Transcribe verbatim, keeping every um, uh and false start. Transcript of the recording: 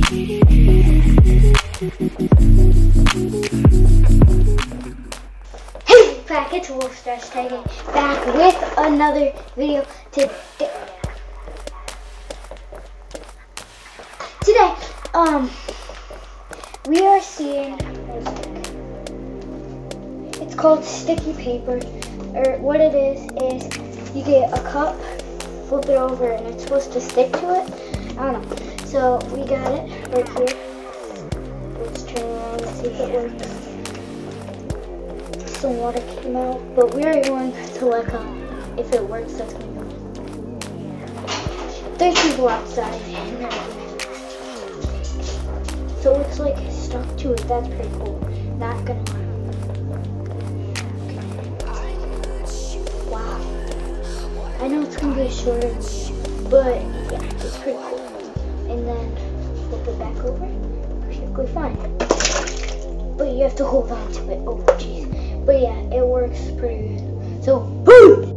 Hey, back, it's Wolfstar Tiger back with another video today. Today, um, we are seeing, it's called sticky paper, or what it is, is you get a cup, flip it over, and it's supposed to stick to it. I don't know. So we got it right here. Let's turn around and see if it works. Some water came out, but we are going to look up if it works. That's going to go. There's people outside. So it looks like it's stuck to it. That's pretty cool. Not gonna lie. Wow. I know it's gonna be a shorter video, but yeah, it's pretty cool. And then flip it back over. Perfectly fine. But you have to hold on to it. Oh jeez. But yeah, it works pretty good. So, boom!